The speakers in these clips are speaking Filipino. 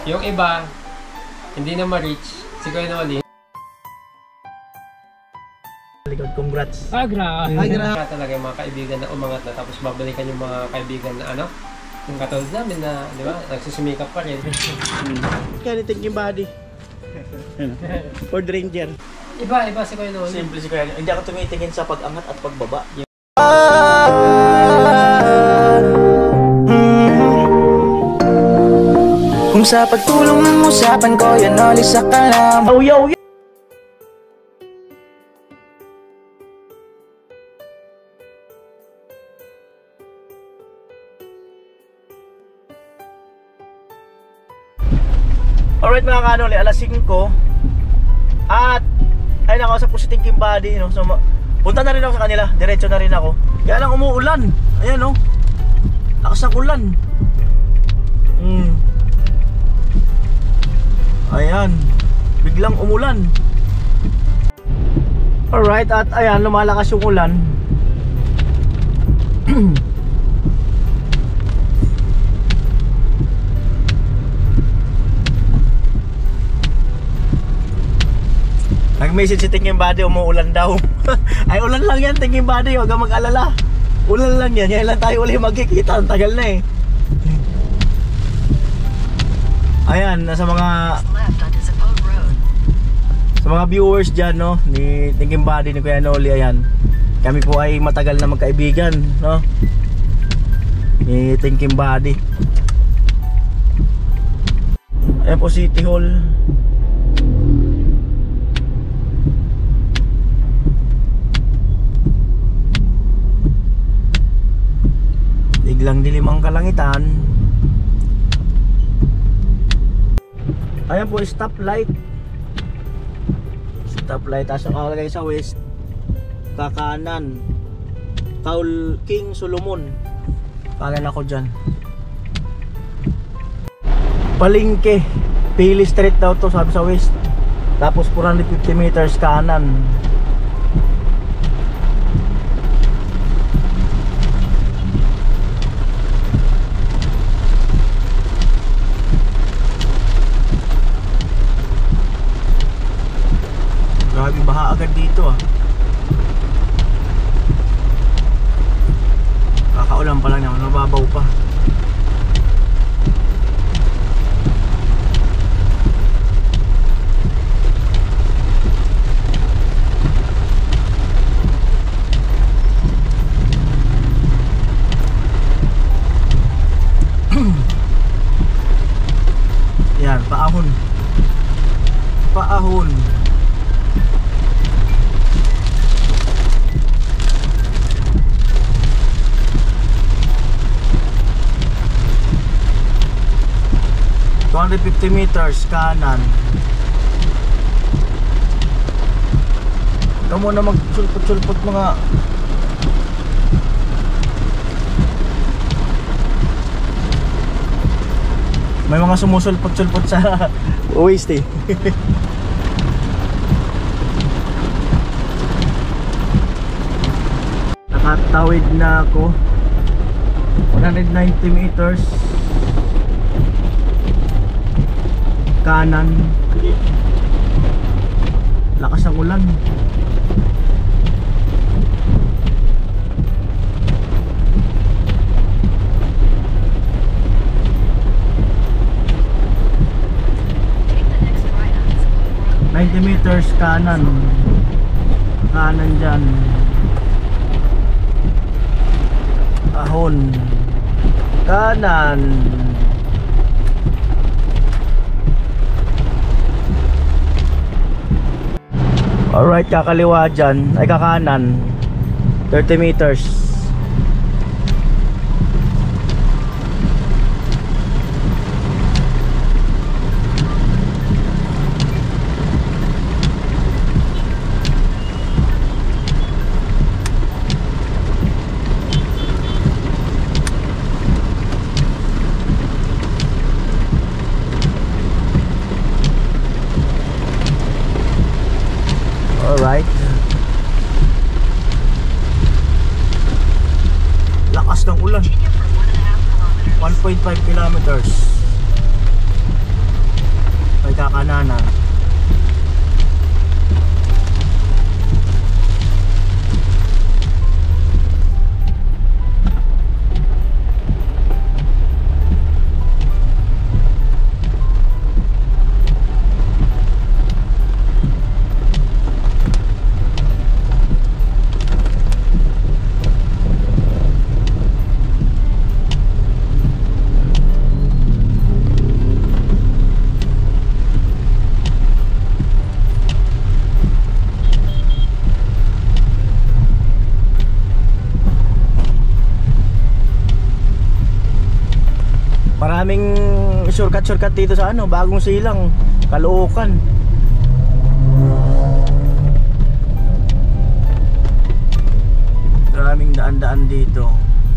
Yung iba, hindi na ma-reach. Si Kuya Noli. Congrats. Grabe. Talaga yung mga kaibigan na umangat na tapos babalikan yung mga kaibigan na ano, yung katulad namin na, di ba, nagsusumikap pa rin. Kaya thinking body. Ford Ranger. Iba si Kuya Noli. Simple si Kuya. Hindi ako tumitingin sa pag-angat at pagbaba. Kung sa pagtulong ang usapan ko, yan Noli sa kalam. Oh, yo, yo. Alright mga kanoli, alas 5 at ay nakausap ko si Thinking Body, no? So punta na rin ako sa kanila, diretso na rin ako. Kaya lang umuulan. Ayan, no? Lakas ng ulan. Ayan, biglang umulan. Alright, at ayan, lumalakas yung ulan. Nag-message si Thinking Body, umuulan daw. Ay, ulan lang yan, Thinking Body, huwag kang mag-alala. Ulan lang yan, yan lang tayo ulit magkikita. Ang tagal na eh. Ayan, nasa mga viewers dyan, no, ni Thinking Body, ni Kuya Noli, ayan. Kami po ay matagal na magkaibigan, no, ni Thinking Body. Ayan po, City Hall. Biglang dilim ang kalangitan. Ayan po, stoplight. Stoplight, taas ang kalagay sa west. Kakanan, Taul King Solomon. Kanan ako dyan. Palengke, Pili Street daw to, sabi sa west. Tapos 450 meters kanan. Grabe, baha agad dito ah. Kakaulan pa lang naman, mababaw pa. Yan, paahon. Paahon. Only 50 meters kanan. Ikaw muna magsulpot-sulpot mga. May mga sumusulpot-sulpot sa waste eh. Nakatawid na ako 190 meters kanan. Lakas ng ulan. Meters kanan. Kanan dyan. Ahon. Kanan. Alright, kakaliwa dyan. Ay, kakanan 30 meters. Alright. Lakas ng ulan. 1.5 kilometers. kananan. Maraming shortcut dito sa ano, Bagong Silang, Caloocan. Maraming daan-daan dito.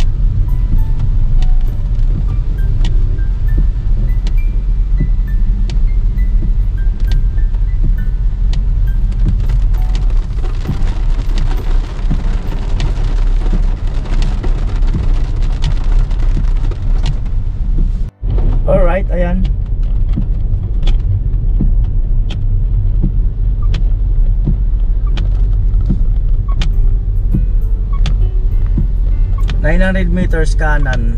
Alright, ayan. $900 meters kanan.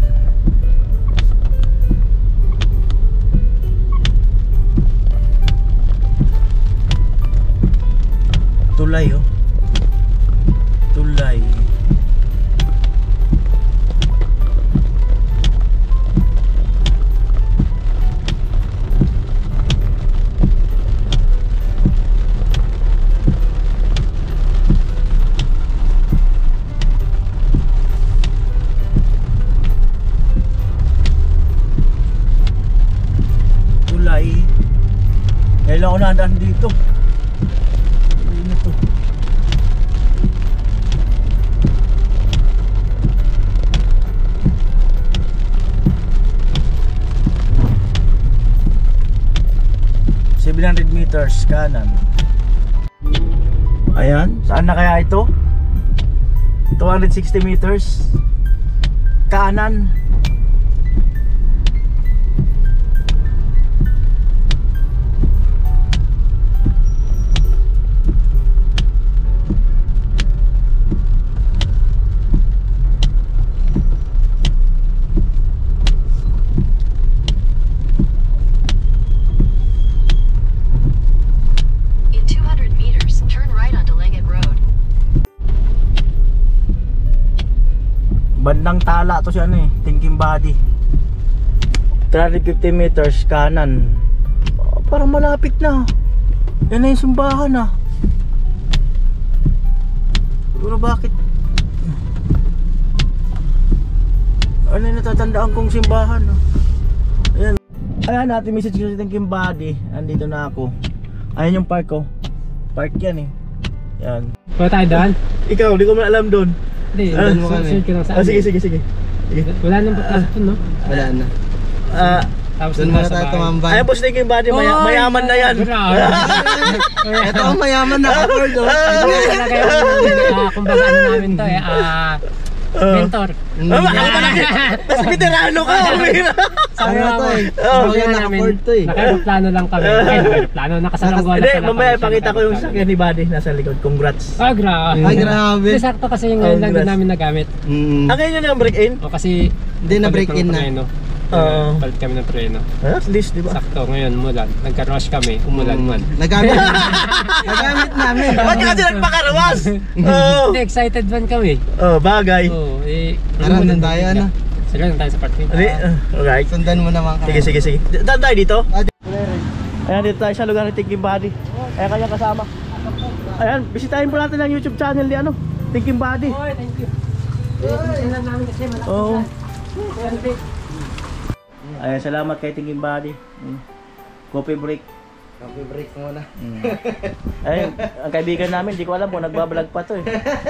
Tulay oh. Tulay. Ngayon ako nadaan dito. Ano to? $700 meters kanan. Ayan, saan na kaya ito? 260 meters kanan. Bandang Tala to si ano eh, Thinking Body. 350 meters kanan. Parang malapit na. Yan na yung simbahan ah. Siguro bakit? Ano yung natatandaan kong simbahan ah. Ayan. Ayan natin message ko si Thinking Body. Andito na ako. Ayan yung park ko. Park yan eh. Yan. Pwede tayo daan? Ikaw, di ko man alam doon. Hindi, doon mo kami. Sige. Wala nang pagkasok doon, no? Wala na. Tapos Doon muna tayo tumambay. Ayan po si Thinking Body, mayaman na yan. Ito ang mayaman na afford. Talaga yung kumbaga ano namin to eh, mentor. Ako pa lang, mas veterano ka. Ano to eh? Oo, Mga na-afford to eh. Naka-aeroplano lang kami. Naka-aeroplano, nakasalanggola Hindi, pala. mamaya pakita ko yung sakyan ni Body nasa likod. Congrats. Grabe. Ay, grabe. Hindi, sakto kasi yung ngayon lang din namin nagamit. Ngayon yun ang break-in? O kasi Hindi na break in na. Palit kami ng preno. At least, di ba? Sakto, ngayon umulan. Nagka-rush kami, umulan man. Nagamit namin. Ba't ka kasi nagpakarawas? Hindi, excited man kami. Bagay. Oo, Tara, doon tayo ano. Sige, doon tayo sa parking. Alright. Sundan mo naman ka. Sige. Daan tayo dito? Ayan, dito tayo sa lugar ni Thinking Body. Ayan, kanyang kasama. Ayan, bisitahin po natin ang YouTube channel ni ano, Thinking Body. Oy, thank you. Tingnan namin kasi malaki. Oo. Ayan, salamat kay Thinking Body. Coffee break. Coffee break muna. Ayun, ang kaibigan namin, di ko alam kung nagbablog pa to eh.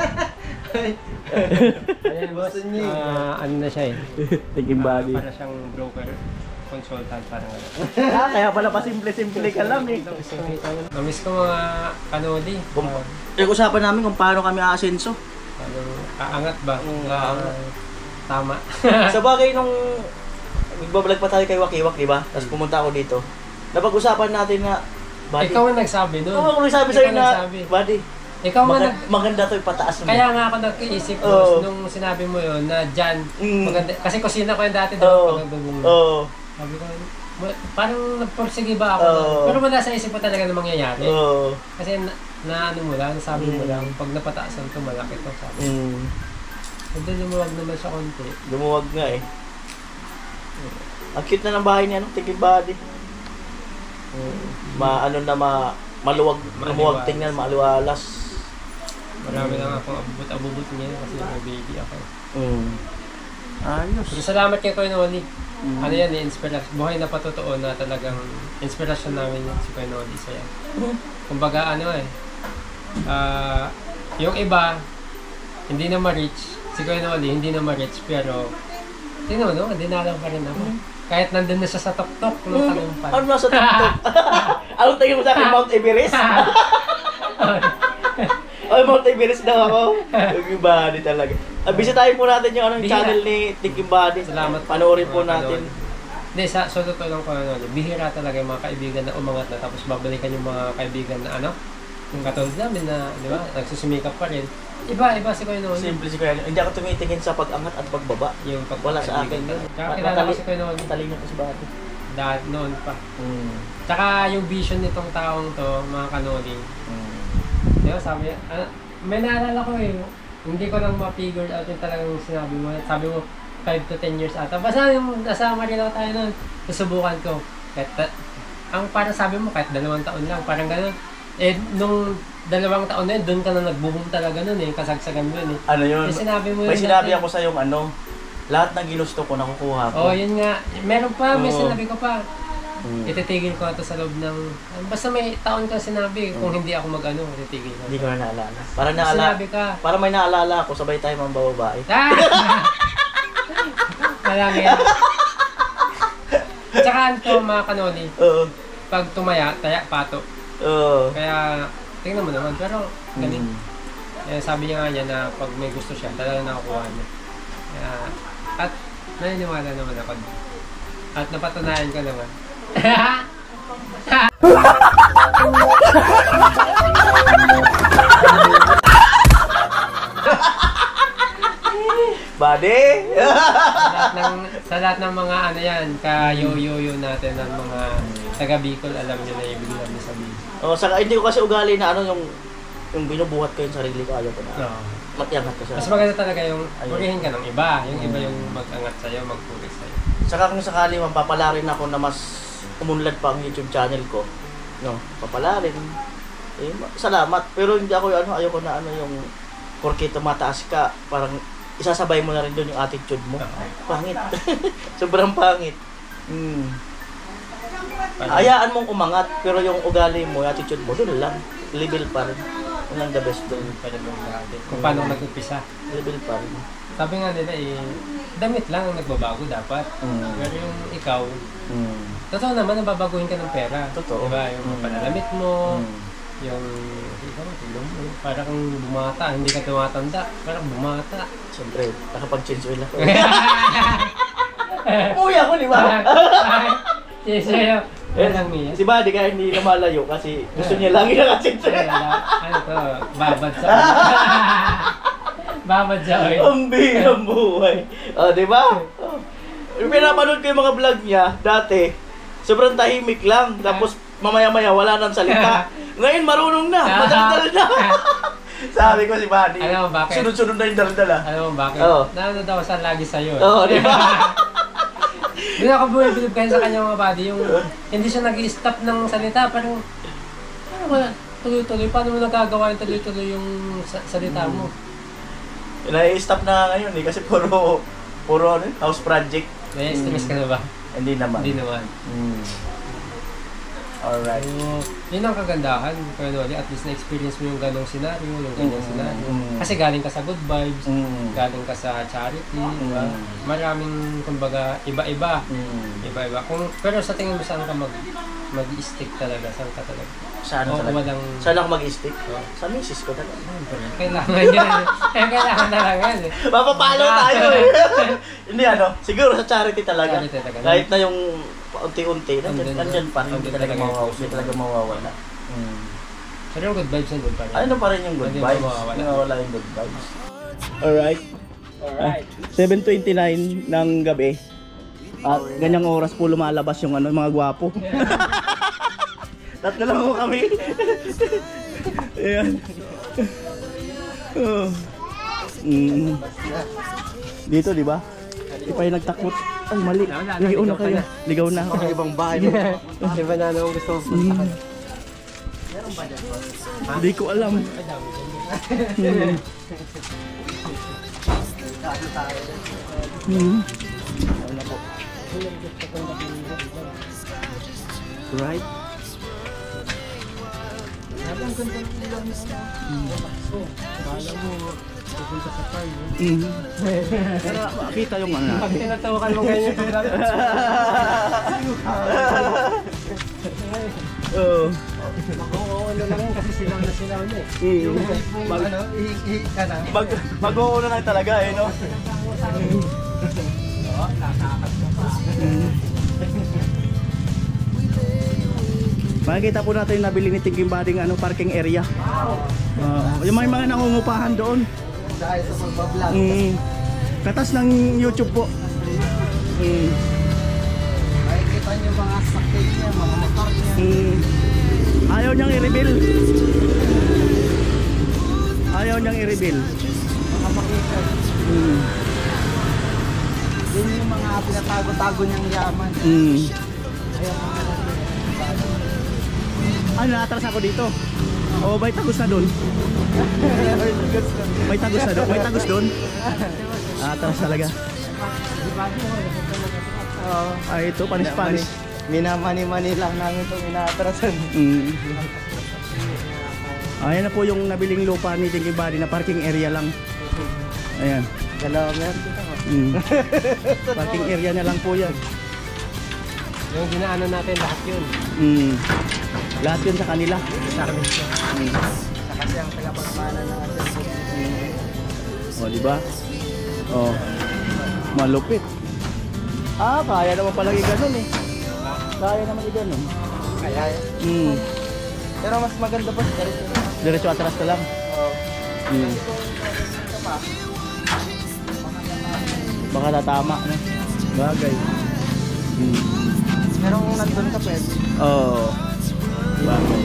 Ayan, boss. Ano na siya eh. Thinking Body. Para siyang broker, consultant, parang ano. Kaya pala pa simple ka lang eh. Namiss ko mga kanodi. Usapan namin kung paano kami aasenso. Aangat ba? Tama. Sa bagay nung nagbablog pa tayo kay Wakiwak, di ba? Tapos pumunta ako dito. napag-usapan natin na, buddy. Ikaw ang nagsabi nun. Oo, kung nagsabi sa'yo Ikaw na, nagsabi. buddy, Ikaw nga maganda to ipataas mo. Kaya nga ako nag-iisip Oo. nung sinabi mo yun na dyan, Mm. maganda. Kasi kusina ko yung dati Oo. doon. Oo. Sabi ko, parang nagporsige ba ako? Oo. Pero wala sa isip ko talaga na mangyayari. Oo. Kasi na ano mo lang, sabi mo lang, pag napataasan to, malaki to. Sabi. And then lumuwag naman siya konti. Lumuwag nga eh. Ang cute na ng bahay niya, no? Tingin body. Maluwag, lumuwag tingnan, maaliwalas. Marami lang akong abubot niya kasi may baby ako. Ayos. Pero salamat kay Kuya Noli. Ano yan, inspirasyon. Buhay na patotoo na talagang inspirasyon namin yan si Kuya Noli. So yan. Kumbaga yung iba, hindi na ma-reach. Si Kuya Noli, hindi na ma-reach. Pero, dinalaw pa rin ako. Kahit nandun na siya sa tok-tok ng Tagumpay. Ano nasa TikTok? Anong tingin mo sa akin, Mount Everest? Ay, Mount Everest daw ako. Thinking Body talaga. Bisitahin po natin yung channel ni Thinking Body. Salamat. Panoorin po natin. Hindi, sa totoo lang ko, bihira talaga yung mga kaibigan na umangat na tapos babalikan yung mga kaibigan na yung katulad namin na, di ba, nagsusumikap pa rin. Iba si Kuya Noli. Simple si Kuya Noli. Hindi ako tumitingin sa pag-angat at pagbaba. Yung Wala sa akin. Kaya kilala ko si Kuya Noli. Talino ko si Body. Dahil noon pa. Tsaka yung vision nitong taong to, mga Kanoli. Diba, sabi, may naalala ko hindi ko lang ma-figure out yung talagang sinabi mo. Sabi mo, 5 to 10 years ata. Basta yung nasa Marilao tayo nun, susubukan ko. Ang parang sabi mo, kahit 2 taon lang, parang gano'n. Nung 2 taon na yun, doon ka na nag-boom talaga nun kasagsagan mo yun Ano yun? Yung sinabi mo may sinabi ako sa yung lahat ng ginusto ko, nakukuha ko. Yun nga. Meron pa, may Oo. sinabi ko pa. Ititigil ko ito sa loob ng... Basta may taon kang sinabi, kung hindi ako ititigil ko. Hindi ko na naalala. Sinabi ka. Para may naalala ako, sabay tayo mga babae. Malangin. Tsaka ito mga Kanoli, pag tumaya, pato. Kaya, tingnan mo naman, pero galing. Sabi niya nga niya na pag may gusto siya, talaga nakukuha niya. At naniniwala naman ako. At napatunayan ko naman. Body! sa lahat ng mga ka-yo-yo-yo natin ng mga taga Bicol, alam niyo na ibig namin sabihin. Saka hindi ko kasi ugali na yung binubuhat ko yung sarili ko, ayaw ko na. Matiangat ko sa... Mas maganda talaga yung purihin ka ng iba. Yung iba yung mag-angat sa'yo, magpuri sa'yo. Saka kung sakali mapapalarin ako na mas umunlad pa ang YouTube channel ko, papalarin. Salamat. Pero hindi ako ayoko na yung porque tumataas ka, parang isasabay mo na rin doon yung attitude mo. Pangit. Sobrang pangit. Hayaan mong umangat, pero yung ugali mo, yung attitude mo, doon lang. Level pa rin. Yun lang the best doon. Kung paano nag-upisa. Level pa rin. Sabi nga nila damit lang ang nagbabago dapat. Pero yung ikaw, totoo naman, nababaguhin ka ng pera. Totoo. Diba? Yung panalamit mo, yung parang bumata, hindi ka tumatanda, parang bumata. Siyempre, nakapag-change oil ako. Umuwi ako, di ba? Yes, Si Buddy kaya hindi na malayo kasi gusto niya lagi naka-change oil. Ano to? Babad sa babad sa oil. Ang birang buhay. Di ba? Pinapanood ko yung mga vlog niya dati. Sobrang tahimik lang. Tapos mamaya-maya wala nang salita. Ngayon marunong na. Madaldal na. Sabi ko si Buddy. Alam mo bakit? Sunod-sunod na yung daldala. Alam mo bakit? Nanonood daw sa lagi sa'yo. Di ba? Hindi ako bumibigib kayo sa kanyang mga body. Yung hindi siya nag-i-stop ng salita. Parang, tuloy-tuloy. Paano mo nagagawa yung tuloy-tuloy yung salita mo? Na-stop na ngayon kasi puro house project. May stress ka na ba? Hindi naman. Hindi naman. Alright. So, yun ang kagandahan. Kaya Noli, at least na-experience mo yung ganong senaryo, yung ganyang senaryo. Kasi galing ka sa good vibes, galing ka sa charity, diba? Maraming, kumbaga, iba-iba. Iba-iba. Pero sa tingin mo, saan ka mag-i-stick talaga? Saan ka talaga? Saan talaga? Saan ako mag-i-stick? Sa misis ko talaga. Kailangan yan. Kailangan talaga yan. Mapapalo tayo Hindi siguro sa charity talaga. Charity talaga. Kahit na yung paunti-unti, nandyan pa rin, hindi talaga mawawala. Pero yung good vibes na doon pa rin. Ano pa rin yung good Hindi vibes? mawawala. Mawawala yung good vibes. Alright. 7:29 ng gabi. At ganyang oras po lumalabas yung ano, mga gwapo. Tatlo lang po kami. Ayan. Oh. Dito, di ba? Di pa yung nagtakot. Ay, mali. Ligaw na kayo. Ligaw na ako. Ibang bahay. Iba na naman gusto ko puntahan. Hindi ko alam. Ano po? Right? Pero makita yung ano. Pag tinatawakan mo ganyan yung Oo. mag-uuna lang yun kasi silaw na eh. Mag-uuna lang talaga eh, no? Makikita po natin yung nabili ni Thinking Buddy ng parking area. Yung may mga nangungupahan doon. Dahil sa pagbablog. Katas ng YouTube po. Makikita niyo mga sakit niya, mga motor niya. Ayaw niyang i-reveal. Ayaw niyang i-reveal. Mga makita. Yun yung mga pinatago-tago niyang yaman. Ano, natras ako dito? O may tagos na doon? May tagos na doon? May tagos doon? Atras talaga. Ay, ito, panis-panis. Minamani-mani lang namin itong inaatrasan. Ayan na po yung nabiling lupa ni Thinking Buddy na parking area lang. Ayan. Dalawa meron dito ako. Parking area na lang po yan. Yung ginaano natin lahat yun. Lahat yun sa kanila. Sa kasi ang tagapagmana ng atin. O, diba? O, malupit. Kaya naman palang i-ganon eh. Kaya naman i-ganon. Kaya. Pero mas maganda pa sa Diretso atras ka lang. Baka tatama na. Bagay. Pero kung nandun ka pwede. Oo. Bagay.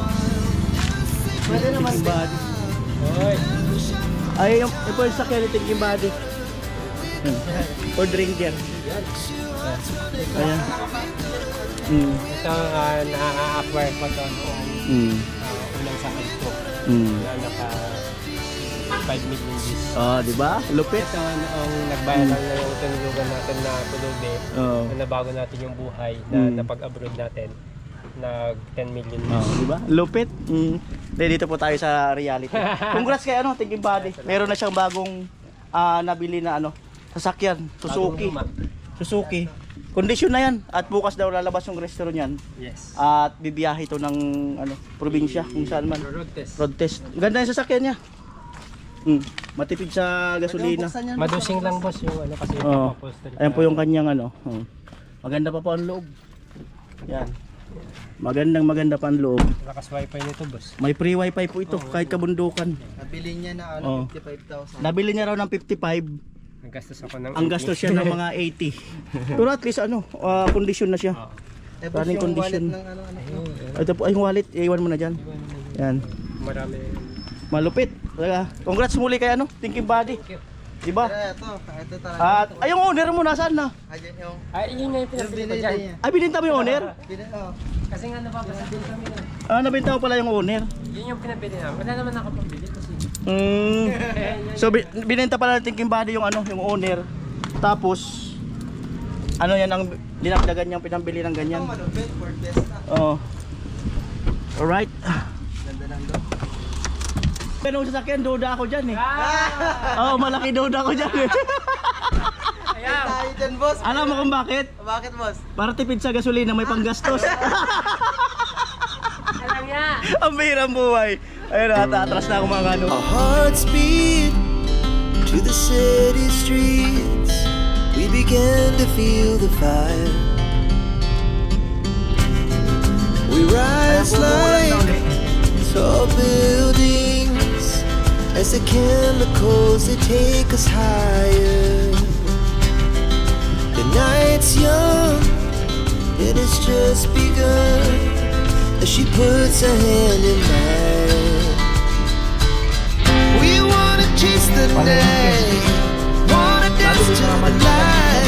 Pwede naman Thinking Buddy. Hoy! Ay, yung ito yung sakya ni Thinking Buddy. For drinker. Ayan. Ito na-acquire ko ito noong unang sakit ko. Na naka 5 million views. Diba? Lupit. Ito ang nagbayad lang na yung tinulugan natin na tulubi. Na nabago natin yung buhay na napag-abroad natin. Nag 10 million views. Diba? Lupit. Dito po tayo sa reality. Congrats kay Thinking Buddy. Meron na siyang bagong nabili na sasakyan. Suzuki. Kondisyon na yan. At bukas daw lalabas yung restaurant yan. Yes. At bibiyahe ito ng probinsya kung saan man. Road test. Road test. Ganda yung sasakyan niya. Matipid sa gasolina. Madusing lang boss yung kasi yung upholstery. Ayan po yung kanyang maganda pa po ang loob. Yan. Maganda pa ang loob. Lakas wifi nito boss. May free wifi po ito kahit kabundukan. Nabili niya na 55,000. Nabili niya raw ng 55. Naggastos ako ng Ang gastos siya ng mga 80. Pero at least kondisyon na siya. Running condition. Ito po ay yung wallet, iwan mo na diyan. Yan. Marami. Malupit. Talaga. Congrats muli kay Thinking Buddy. Diba? Ito talaga. At yung owner mo nasaan na? Ayan yung Yun nga yung pinabili ko dyan. Ay, bininta mo yung owner? Kasi nga nababasa din kami na. Nabenta mo pala yung owner. Yun yung pinabili namin. Wala naman ako pambili kasi. So binenta pala ng Thinking Buddy yung yung owner. Tapos yan ang dinagdagan niyang pinambili ng ganyan. Alright. Ganda ng doon. Pero sa sasakyan, duda ako dyan eh. Malaki duda ako dyan eh. Ayan. Tayo dyan, boss. Alam mo kung bakit? Bakit, boss? Para tipid sa gasolina, may panggastos. Alam niya. Ang bihirang buhay. Ayun, atras na ako mga Our hearts beat to the city streets. We began to feel the fire. We rise like ulit. tall buildings as the chemicals they take us higher. The night's young, it has just begun as she puts her hand in mine. We wanna chase the night, wanna dance to the light.